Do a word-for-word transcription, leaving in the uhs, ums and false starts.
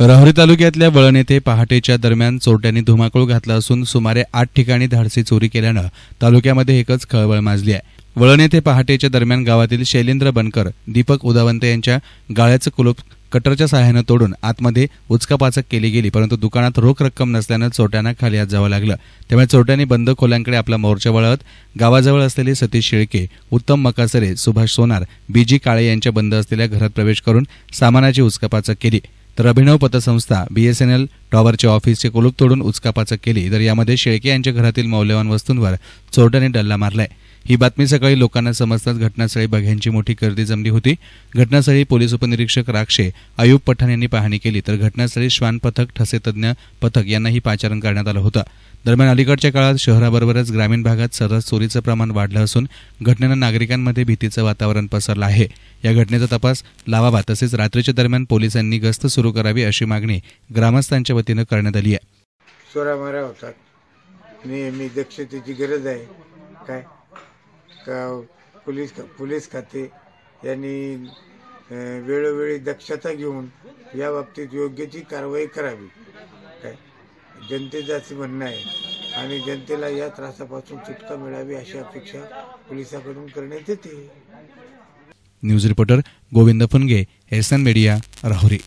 राहुरी तालुक्यातल्या वळण येथे पहाटेच्या दरम्यान चोरट्यांनी धुमाकूळ घातला असून सुमारे आठ ठिकाणी धाडसी चोरी केल्यानं तालुक्यामध्ये एकच खळबळ माजली आहे। वळण येथे पहाटेच्या दरम्यान गावातील शैलेंद्र बनकर, दीपक उदावंते यांच्या गाळ्याचं कुलूप कटरच्या सहाय्यानं तोडून आतमध्ये उचकापाचक केली गेली, परंतु दुकानात रोख रक्कम नसल्यानं चोरट्यांना खाली हात जावं लागलं। त्यामुळे चोरट्यांनी बंद खोल्यांकडे आपला मोर्चा वळवत गावाजवळ असलेले सतीश शेळके, उत्तम मकासरे, सुभाष सोनार, बीजी काळे यांच्या बंद असलेल्या घरात प्रवेश करून सामानाची उचकापाचक केली। तर अभिनव पतसंस्था बीएसएनएल टॉवरचे ऑफिसचे कुलूप तोडून उचकापाचक केली। तर यामध्ये शेळके यांच्या घरातील मौल्यवान वस्तूंवर चोरट्यांनी डल्ला मारलाय। ही बातमी सकाळी लोकांना समजताच घटनास्थळी बघ्यांची मोठी गर्दी जमली होती। घटनास्थळी पोलीस उपनिरीक्षक राक्षे अयूब पठाण यांनी पाहणी केली, तर घटनास्थळी श्वान पथक, ठसे तज्ञ पथक यांनाही पाचारण करण्यात आलं होतं। दरम्यान अलीकडच्या काळात शहराबरोबरच ग्रामीण भागात सर्रास चोरीचं प्रमाण वाढलं असून घटनेनं नागरिकांमध्ये भीतीचं वातावरण पसरलं आहे। या घटनेचा तपास लावावा, तसेच रात्रीच्या दरम्यान पोलिसांनी गस्त सुरू करावी अशी मागणी ग्रामस्थांच्या वतीनं करण्यात आली आहे। चोऱ्या होतात, नेहमी दक्षतेची गरज आहे। काय का पोलीस पोलीस खाते यांनी वेळोवेळी दक्षता घेऊन या बाबतीत योग्य ती कारवाई करावी, काय जनतेचं असं म्हणणं आहे आणि जनतेला या त्रासापासून सुटका मिळावी अशी अपेक्षा पोलिसांकडून करण्यात येते। News reporter Govind Phunge, S N media, Rahuri.